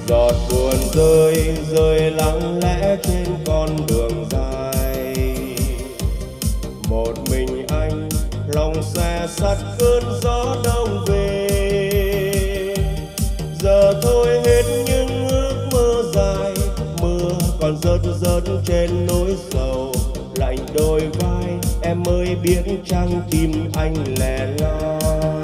Giọt buồn rơi rơi lặng lẽ trên con đường dài, một mình anh lòng xe sắt cơn gió đông về. Giờ thôi hết những ước mơ dài, mưa còn rớt rớt trên nỗi sầu. Lạnh đôi vai em mới biết chăng tim anh lẻ loi.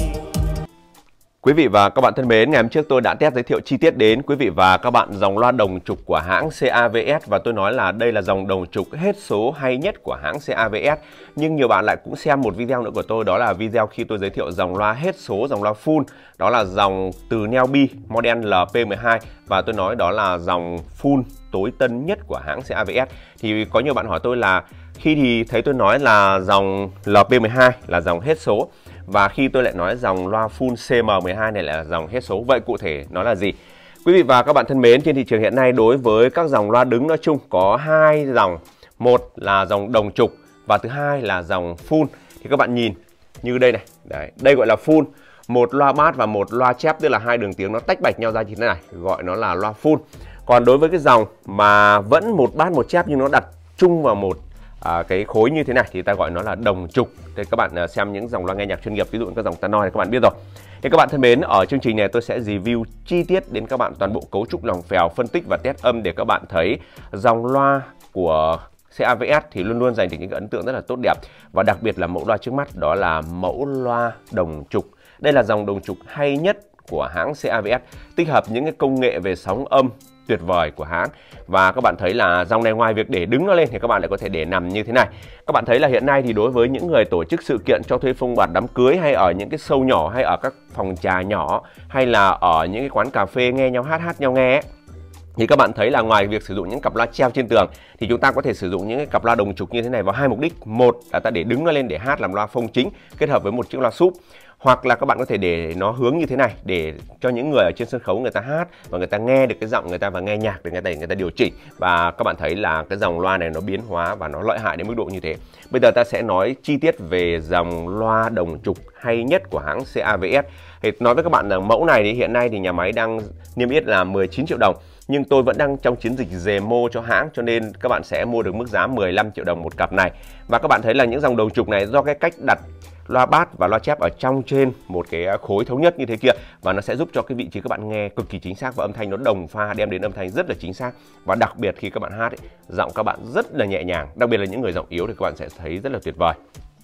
Quý vị và các bạn thân mến, ngày hôm trước tôi đã test giới thiệu chi tiết đến quý vị và các bạn dòng loa đồng trục của hãng CAVS, và tôi nói là đây là dòng đồng trục hết số hay nhất của hãng CAVS. Nhưng nhiều bạn lại cũng xem một video nữa của tôi, đó là video khi tôi giới thiệu dòng loa hết số, dòng loa full, đó là dòng từ Nelby model LP12, và tôi nói đó là dòng full tối tân nhất của hãng CAVS. Thì có nhiều bạn hỏi tôi là khi thì thấy tôi nói là dòng LP12 là dòng hết số, và khi tôi lại nói dòng loa full CM12 này là dòng hết số. Vậy cụ thể nó là gì? Quý vị và các bạn thân mến, trên thị trường hiện nay đối với các dòng loa đứng nói chung có hai dòng. Một là dòng đồng trục và thứ hai là dòng full. Thì các bạn nhìn như đây này. Đấy, đây gọi là full. Một loa bass và một loa chép, tức là hai đường tiếng nó tách bạch nhau ra như thế này, gọi nó là loa full. Còn đối với cái dòng mà vẫn một bass một chép nhưng nó đặt chung vào một cái khối như thế này thì ta gọi nó là đồng trục. Thì các bạn xem những dòng loa nghe nhạc chuyên nghiệp, ví dụ các dòng Tannoy này các bạn biết rồi. Thì các bạn thân mến, ở chương trình này tôi sẽ review chi tiết đến các bạn toàn bộ cấu trúc lòng phèo, phân tích và test âm để các bạn thấy dòng loa của CAVS thì luôn luôn dành được những ấn tượng rất là tốt đẹp. Và đặc biệt là mẫu loa trước mắt đó là mẫu loa đồng trục. Đây là dòng đồng trục hay nhất của hãng CAVS, tích hợp những cái công nghệ về sóng âm tuyệt vời của hãng. Và các bạn thấy là dòng này ngoài việc để đứng nó lên thì các bạn lại có thể để nằm như thế này. Các bạn thấy là hiện nay thì đối với những người tổ chức sự kiện cho thuê phông bạt đám cưới, hay ở những cái show nhỏ, hay ở các phòng trà nhỏ, hay là ở những cái quán cà phê nghe nhau hát nhau nghe ấy, thì các bạn thấy là ngoài việc sử dụng những cặp loa treo trên tường thì chúng ta có thể sử dụng những cái cặp loa đồng trục như thế này vào hai mục đích. Một là ta để đứng nó lên để hát làm loa phông chính kết hợp với một chiếc loa súp, hoặc là các bạn có thể để nó hướng như thế này để cho những người ở trên sân khấu người ta hát và người ta nghe được cái giọng người ta và nghe nhạc để người ta điều chỉnh. Và các bạn thấy là cái dòng loa này nó biến hóa và nó lợi hại đến mức độ như thế. Bây giờ ta sẽ nói chi tiết về dòng loa đồng trục hay nhất của hãng CAVS. Thì nói với các bạn rằng mẫu này thì hiện nay thì nhà máy đang niêm yết là 19 triệu đồng. Nhưng tôi vẫn đang trong chiến dịch demo cho hãng, cho nên các bạn sẽ mua được mức giá 15 triệu đồng một cặp này. Và các bạn thấy là những dòng đồng trục này do cái cách đặt loa bass và loa chép ở trong trên một cái khối thống nhất như thế kia, và nó sẽ giúp cho cái vị trí các bạn nghe cực kỳ chính xác và âm thanh nó đồng pha, đem đến âm thanh rất là chính xác. Và đặc biệt khi các bạn hát ấy, giọng các bạn rất là nhẹ nhàng, đặc biệt là những người giọng yếu thì các bạn sẽ thấy rất là tuyệt vời.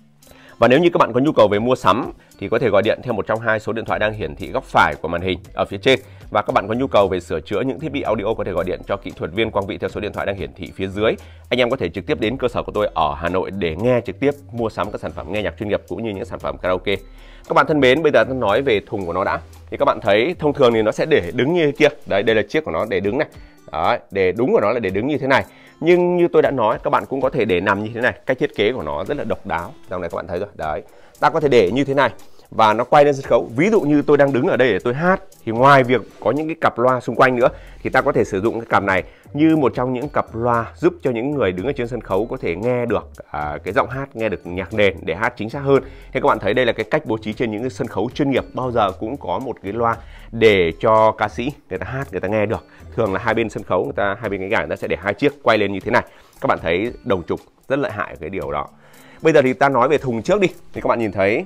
Và nếu như các bạn có nhu cầu về mua sắm thì có thể gọi điện theo một trong hai số điện thoại đang hiển thị góc phải của màn hình ở phía trên. Và các bạn có nhu cầu về sửa chữa những thiết bị audio có thể gọi điện cho kỹ thuật viên Quang Vị theo số điện thoại đang hiển thị phía dưới. Anh em có thể trực tiếp đến cơ sở của tôi ở Hà Nội để nghe trực tiếp, mua sắm các sản phẩm nghe nhạc chuyên nghiệp cũng như những sản phẩm karaoke. Các bạn thân mến, bây giờ tôi nói về thùng của nó đã. Thì các bạn thấy thông thường thì nó sẽ để đứng như thế kia. Đấy, đây là chiếc của nó để đứng này. Đấy, để đúng của nó là để đứng như thế này. Nhưng như tôi đã nói, các bạn cũng có thể để nằm như thế này. Cách thiết kế của nó rất là độc đáo. Dòng này các bạn thấy rồi. Đấy, ta có thể để như thế này và nó quay lên sân khấu. Ví dụ như tôi đang đứng ở đây để tôi hát thì ngoài việc có những cái cặp loa xung quanh nữa thì ta có thể sử dụng cái cặp này như một trong những cặp loa giúp cho những người đứng ở trên sân khấu có thể nghe được cái giọng hát, nghe được nhạc nền để hát chính xác hơn. Thế các bạn thấy đây là cái cách bố trí trên những cái sân khấu chuyên nghiệp, bao giờ cũng có một cái loa để cho ca sĩ người ta hát, người ta nghe được. Thường là hai bên sân khấu, hai bên cái gà người ta sẽ để hai chiếc quay lên như thế này. Các bạn thấy đồng trục rất lợi hại ở cái điều đó. Bây giờ thì ta nói về thùng trước đi. Thì các bạn nhìn thấy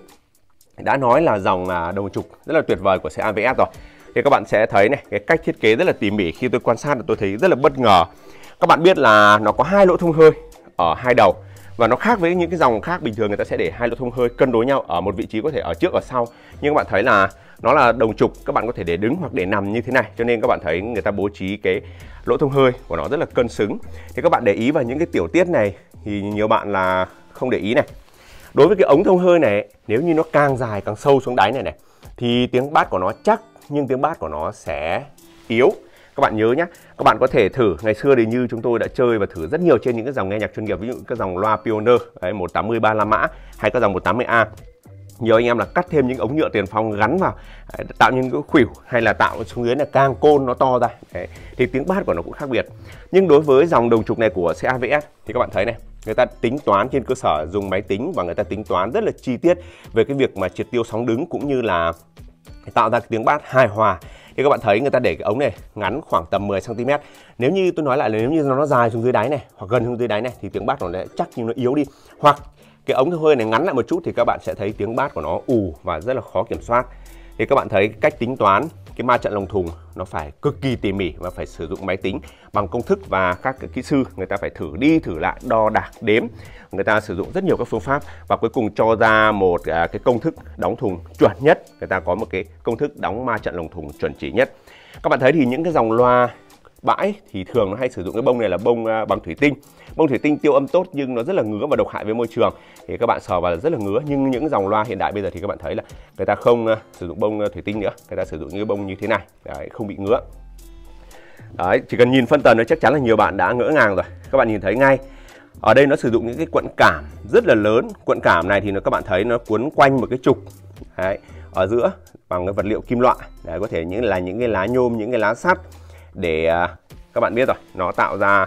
đã nói là dòng đồng trục rất là tuyệt vời của CAVS rồi. Thì các bạn sẽ thấy này, cái cách thiết kế rất là tỉ mỉ. Khi tôi quan sát thì tôi thấy rất là bất ngờ. Các bạn biết là nó có hai lỗ thông hơi ở hai đầu, và nó khác với những cái dòng khác bình thường người ta sẽ để hai lỗ thông hơi cân đối nhau ở một vị trí, có thể ở trước ở sau. Nhưng các bạn thấy là nó là đồng trục, các bạn có thể để đứng hoặc để nằm như thế này, cho nên các bạn thấy người ta bố trí cái lỗ thông hơi của nó rất là cân xứng. Thì các bạn để ý vào những cái tiểu tiết này thì nhiều bạn là không để ý này. Đối với cái ống thông hơi này, nếu như nó càng dài càng sâu xuống đáy này thì tiếng bass của nó chắc nhưng tiếng bass của nó sẽ yếu. Các bạn nhớ nhé, các bạn có thể thử, ngày xưa thì như chúng tôi đã chơi và thử rất nhiều trên những cái dòng nghe nhạc chuyên nghiệp, ví dụ các dòng loa Pioneer 180 35 mã hay các dòng 180A. Nhiều anh em là cắt thêm những ống nhựa tiền phong gắn vào, tạo những cái khuỷu hay là tạo xuống dưới là càng côn nó to ra. Đấy, thì tiếng bass của nó cũng khác biệt. Nhưng đối với dòng đồng trục này của CAVS thì các bạn thấy này, người ta tính toán trên cơ sở dùng máy tính và người ta tính toán rất là chi tiết về cái việc mà triệt tiêu sóng đứng cũng như là tạo ra cái tiếng bass hài hòa. Thì các bạn thấy người ta để cái ống này ngắn khoảng tầm 10 cm. Nếu như tôi nói lại là nếu như nó dài xuống dưới đáy này hoặc gần xuống dưới đáy này thì tiếng bass của nó chắc nhưng nó yếu đi. Hoặc cái ống hơi này ngắn lại một chút thì các bạn sẽ thấy tiếng bass của nó ù và rất là khó kiểm soát. Thì các bạn thấy cách tính toán cái ma trận lồng thùng nó phải cực kỳ tỉ mỉ và phải sử dụng máy tính bằng công thức, và các cái kỹ sư người ta phải thử đi thử lại, đo đạc đếm, người ta sử dụng rất nhiều các phương pháp và cuối cùng cho ra một cái công thức đóng thùng chuẩn nhất. Người ta có một cái công thức đóng ma trận lồng thùng chuẩn chỉ nhất. Các bạn thấy thì những cái dòng loa bãi thì thường nó hay sử dụng cái bông này là bông bằng thủy tinh. Bông thủy tinh tiêu âm tốt nhưng nó rất là ngứa và độc hại với môi trường, thì các bạn sờ vào là rất là ngứa. Nhưng những dòng loa hiện đại bây giờ thì các bạn thấy là người ta không sử dụng bông thủy tinh nữa, người ta sử dụng những cái bông như thế này. Đấy, không bị ngứa. Đấy, chỉ cần nhìn phân tần nó chắc chắn là nhiều bạn đã ngỡ ngàng rồi. Các bạn nhìn thấy ngay ở đây nó sử dụng những cái cuộn cảm rất là lớn. Cuộn cảm này thì các bạn thấy nó quấn quanh một cái trục. Đấy, ở giữa bằng cái vật liệu kim loại. Đấy, có thể những cái lá nhôm, những cái lá sắt để các bạn biết rồi, nó tạo ra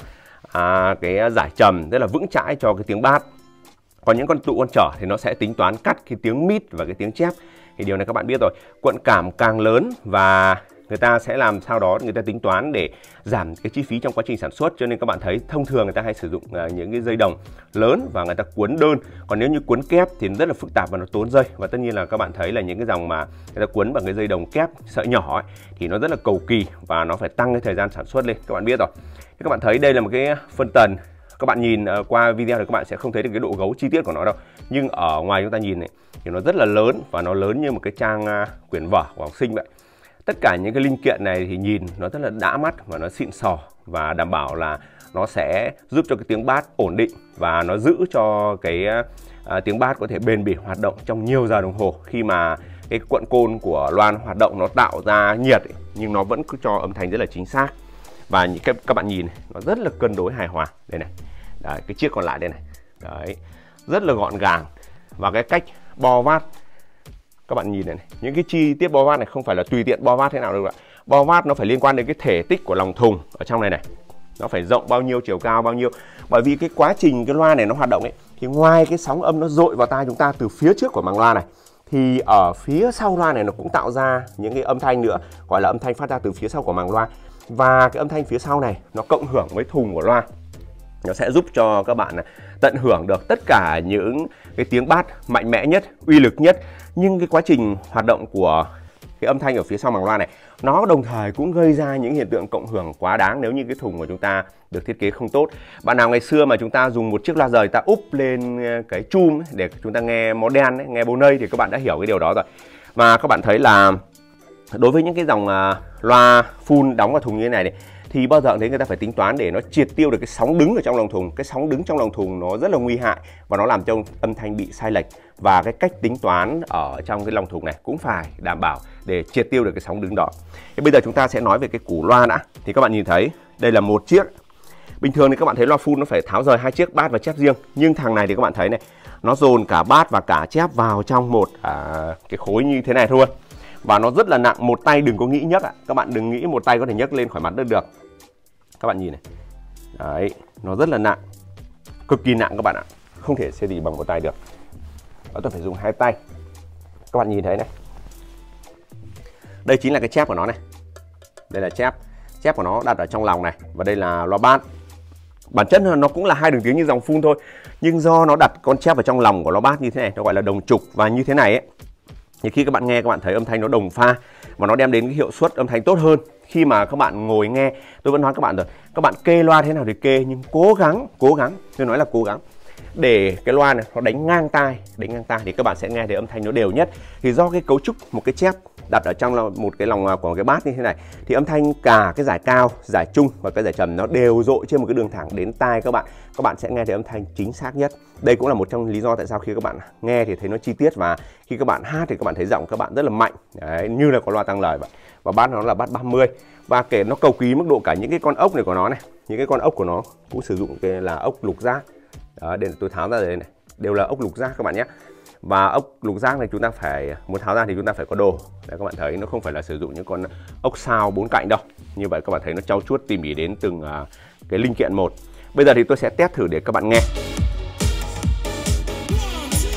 cái giải trầm rất là vững chãi cho cái tiếng bass. Còn những con tụ con trở thì nó sẽ tính toán cắt cái tiếng mít và cái tiếng chép. Thì điều này các bạn biết rồi, cuộn cảm càng lớn và người ta sẽ làm sao đó người ta tính toán để giảm cái chi phí trong quá trình sản xuất, cho nên các bạn thấy thông thường người ta hay sử dụng những cái dây đồng lớn và người ta cuốn đơn. Còn nếu như cuốn kép thì rất là phức tạp và nó tốn dây, và tất nhiên là các bạn thấy là những cái dòng mà người ta cuốn bằng cái dây đồng kép sợi nhỏ ấy, thì nó rất là cầu kỳ và nó phải tăng cái thời gian sản xuất lên, các bạn biết rồi. Thì các bạn thấy đây là một cái phân tần, các bạn nhìn qua video thì các bạn sẽ không thấy được cái độ gấu chi tiết của nó đâu, nhưng ở ngoài chúng ta nhìn này thì nó rất là lớn và nó lớn như một cái trang quyển vở của học sinh vậy. Tất cả những cái linh kiện này thì nhìn nó rất là đã mắt và nó xịn sò, và đảm bảo là nó sẽ giúp cho cái tiếng bass ổn định và nó giữ cho cái tiếng bass có thể bền bỉ hoạt động trong nhiều giờ đồng hồ. Khi mà cái cuộn côn của loa hoạt động nó tạo ra nhiệt ấy, nhưng nó vẫn cứ cho âm thanh rất là chính xác. Và những các bạn nhìn này, nó rất là cân đối hài hòa. Đây này. Đấy, cái chiếc còn lại đây này. Đấy, rất là gọn gàng. Và cái cách bo vát, các bạn nhìn này, những cái chi tiết bo vát này không phải là tùy tiện bo vát thế nào đâu ạ. Bo vát nó phải liên quan đến cái thể tích của lòng thùng ở trong này này. Nó phải rộng bao nhiêu, chiều cao bao nhiêu. Bởi vì cái quá trình cái loa này nó hoạt động ấy, thì ngoài cái sóng âm nó dội vào tai chúng ta từ phía trước của màng loa này, thì ở phía sau loa này nó cũng tạo ra những cái âm thanh nữa, gọi là âm thanh phát ra từ phía sau của màng loa. Và cái âm thanh phía sau này nó cộng hưởng với thùng của loa, nó sẽ giúp cho các bạn tận hưởng được tất cả những cái tiếng bass mạnh mẽ nhất, uy lực nhất. Nhưng cái quá trình hoạt động của cái âm thanh ở phía sau màng loa này, nó đồng thời cũng gây ra những hiện tượng cộng hưởng quá đáng nếu như cái thùng của chúng ta được thiết kế không tốt. Bạn nào ngày xưa mà chúng ta dùng một chiếc loa rời ta úp lên cái chum để chúng ta nghe modern, nghe Boney thì các bạn đã hiểu cái điều đó rồi. Và các bạn thấy là đối với những cái dòng loa full đóng vào thùng như thế này thì bao giờ thấy người ta phải tính toán để nó triệt tiêu được cái sóng đứng ở trong lồng thùng. Cái sóng đứng trong lồng thùng nó rất là nguy hại và nó làm cho âm thanh bị sai lệch, và cái cách tính toán ở trong cái lồng thùng này cũng phải đảm bảo để triệt tiêu được cái sóng đứng đó. Thì bây giờ chúng ta sẽ nói về cái củ loa đã. Thì các bạn nhìn thấy đây là một chiếc. Bình thường thì các bạn thấy loa full nó phải tháo rời hai chiếc bass và chép riêng, nhưng thằng này thì các bạn thấy này, nó dồn cả bass và cả chép vào trong một cái khối như thế này thôi. Và nó rất là nặng, một tay đừng có nghĩ nhấc ạ. Các bạn đừng nghĩ một tay có thể nhấc lên khỏi mặt đất được. Các bạn nhìn này. Đấy, nó rất là nặng. Cực kỳ nặng các bạn ạ. Không thể xê gì bằng một tay được. Và tôi phải dùng hai tay. Các bạn nhìn thấy này. Đây chính là cái chép của nó này. Đây là chép. Chép của nó đặt ở trong lòng này. Và đây là loa bass. Bản chất nó cũng là hai đường tiếng như dòng full thôi. Nhưng do nó đặt con chép ở trong lòng của loa bass như thế này, nó gọi là đồng trục. Và như thế này ấy, thì khi các bạn nghe các bạn thấy âm thanh nó đồng pha và nó đem đến cái hiệu suất âm thanh tốt hơn. Khi mà các bạn ngồi nghe, tôi vẫn nói các bạn rồi, các bạn kê loa thế nào thì kê, nhưng cố gắng, tôi nói là cố gắng để cái loa này nó đánh ngang tai thì các bạn sẽ nghe thấy âm thanh nó đều nhất. Thì do cái cấu trúc một cái chép đặt ở trong một cái lòng của cái bass như thế này, thì âm thanh cả cái giải cao, giải trung và cái giải trầm nó đều dội trên một cái đường thẳng đến tai các bạn sẽ nghe thấy âm thanh chính xác nhất. Đây cũng là một trong lý do tại sao khi các bạn nghe thì thấy nó chi tiết, và khi các bạn hát thì các bạn thấy giọng các bạn rất là mạnh. Đấy, như là có loa tăng lời vậy. Và bass nó là bass 30, và kể nó cầu kỳ mức độ cả những cái con ốc này của nó này, những cái con ốc của nó cũng sử dụng cái là ốc lục giác. Đó, để tôi tháo ra đây này, đều là ốc lục giác các bạn nhé. Và ốc lục giác này chúng ta phải muốn tháo ra thì chúng ta phải có đồ. Đấy, các bạn thấy nó không phải là sử dụng những con ốc sao 4 cạnh đâu. Như vậy các bạn thấy nó trau chuốt tỉ mỉ đến từng cái linh kiện một. Bây giờ thì tôi sẽ test thử để các bạn nghe.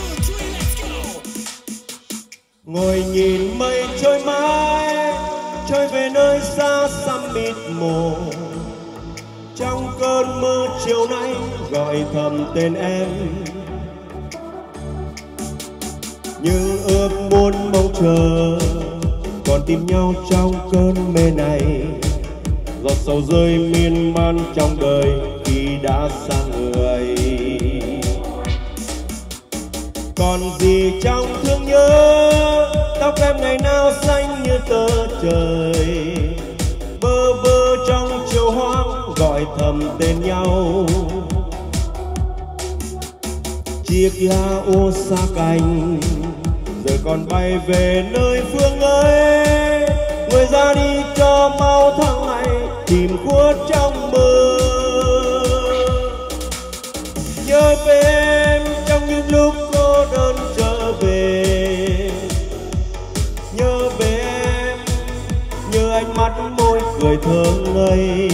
Ngồi nhìn mây trôi mãi trôi về nơi xa xăm mịt mù. Trong cơn mưa chiều nay gọi thầm tên em, nhưng ước muốn mong chờ còn tìm nhau trong cơn mê này. Giọt sầu rơi miên man trong đời khi đã xa người. Còn gì trong thương nhớ, tóc em ngày nào xanh như tơ trời. Bơ vơ trong chiều hoang gọi thầm tên nhau. Chiếc lá úa xa cành giờ còn bay về nơi phương ấy. Người ra đi cho mau tháng ngày tìm khuất trong mơ. Nhớ về em trong những lúc cô đơn trở về. Nhớ về em như ánh mắt môi cười thơ ngây.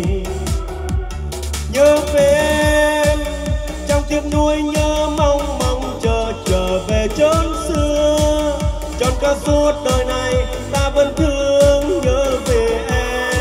Nhớ về em trong tiếc nuối nhớ mong mong chờ trở về chốn xưa. Trọn cả suốt đời này ta vẫn thương nhớ về em.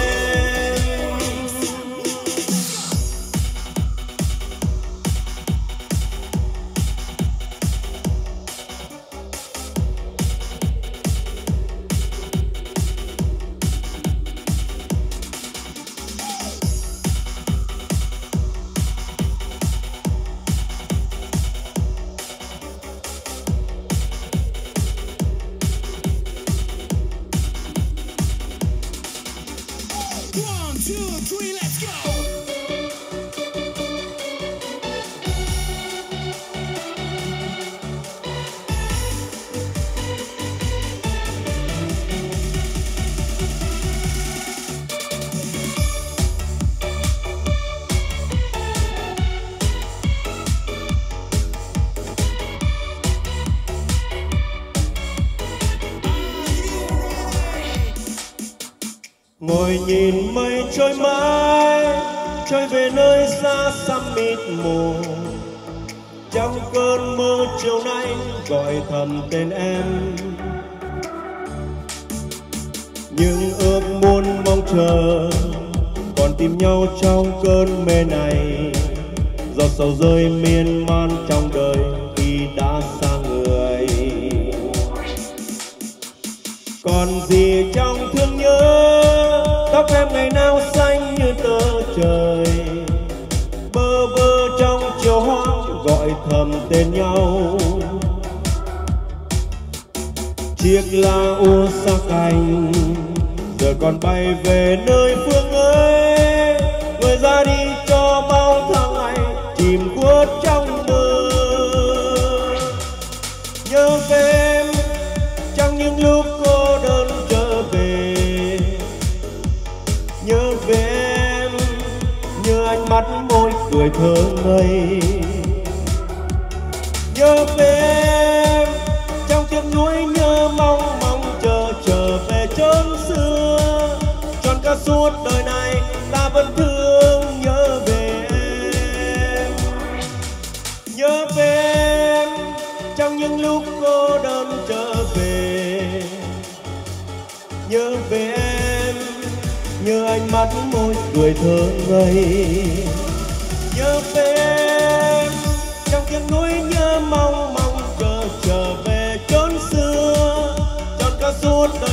Ngồi nhìn mây trôi mãi, trôi về nơi xa xăm mịt mù. Trong cơn mơ chiều nay gọi thầm tên em, nhưng ước muốn mong chờ còn tìm nhau trong cơn mê này. Giọt sầu rơi miên man trong đời khi đã xa người. Còn gì trong thương nhớ, tóc em ngày nào xanh như tơ trời. Bơ vơ trong chiều hoang gọi thầm tên nhau. Chiếc lá úa xa cành giờ còn bay về nơi phương ấy. Người ra đi cho bao tháng ngày chìm khuất trong mơ. Nhớ về em trong những lúc cô đơn trở về. Nhớ về em như ánh mắt môi cười thơ ngây. Nhớ về em trong tiếc nuối nhớ mong mong chờ trở về chốn xưa. Trọn cả suốt đời này ta vẫn thương nhớ về em. Nhớ về em trong những lúc cô đơn trở về. Nhớ về em như ánh mắt môi cười thơ ngây. Nhớ về em trong tiếng nuối nhớ mong mong chờ trở về chốn xưa. Trọn cả suốt đời